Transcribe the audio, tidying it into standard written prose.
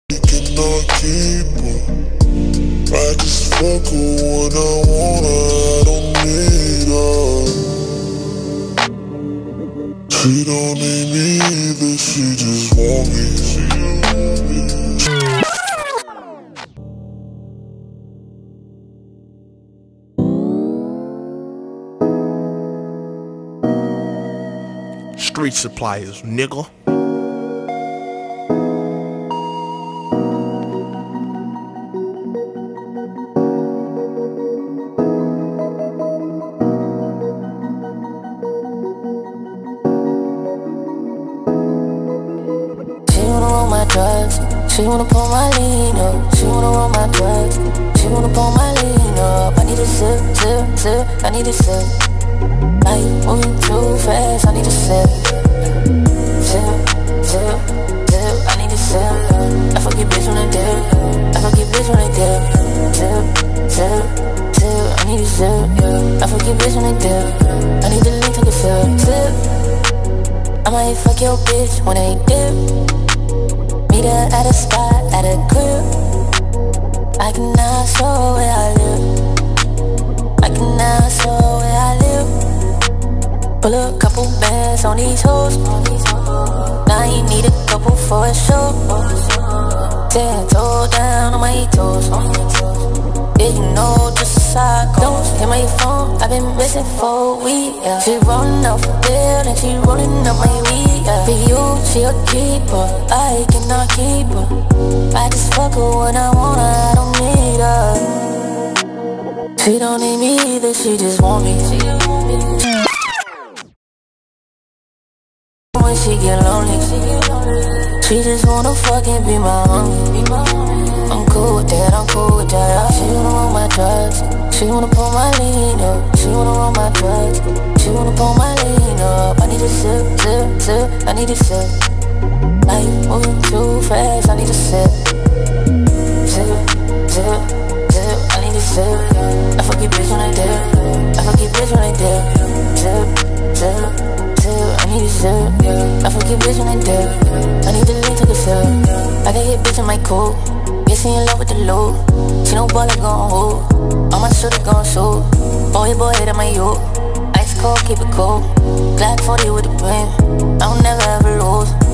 cannot keep her. I just fuck her when I want her, I don't need her. She don't need me either, she just want me. Street suppliers, nigga. She wanna pull my lean up. She wanna roll my drugs. She wanna pull my lean up. I need a sip, sip, sip. I need a sip. Life moving too fast. I need a sip. Sip, sip, sip. I need a sip. I fuck your bitch when I dip. I fuck your bitch when I dip. Sip, sip, sip. I need a sip. I fuck your bitch when I dip. I need the link, take a sip. Sip. I might fuck your bitch when I dip. Meet her at a spot, at a crib. I cannot show where I live. I cannot show where I live. Pull a couple bands on these hoes. Now you need a couple for a show. 10 toes down on my toes. Yeah, you know just how it goes. Hit my phone, I've been missing for a week, yeah. She rolling up a bill and she rolling up my weed, yeah. For you, she a keeper, I cannot keep her. I just fuck her when I want her, I don't need her. She don't need me either, she just want me. When she get lonely, she just wanna fucking be my homie. I'm cool with that, I'm cool with that. She wanna roll my drugs. She wanna pull my lean up. She wanna roll my drugs. She wanna pull my lean up. I need a sip, sip, sip. I need a sip. Life moving too fast. I need a sip. Sip, sip, sip. I need a sip. I fuck your bitch when I dip. I fuck your bitch when I dip. Sip, sip, sip. I need a sip. I fuck your bitch when I dip. I need the link, take a sip. I can get bitch in my coat. She in love with the loot. She no baller gon' hold. All my shooter gon' shoot. Boy, that my youth. Ice cold, keep it cool. Black 40 with the brim. I don't never ever lose.